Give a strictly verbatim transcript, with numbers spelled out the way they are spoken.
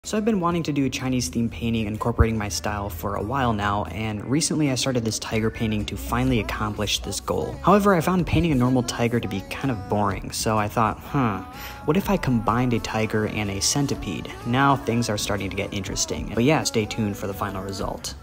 So I've been wanting to do a Chinese themed painting incorporating my style for a while now, and recently I started this tiger painting to finally accomplish this goal. However, I found painting a normal tiger to be kind of boring, so I thought, huh, what if I combined a tiger and a centipede? Now things are starting to get interesting. But yeah, stay tuned for the final result.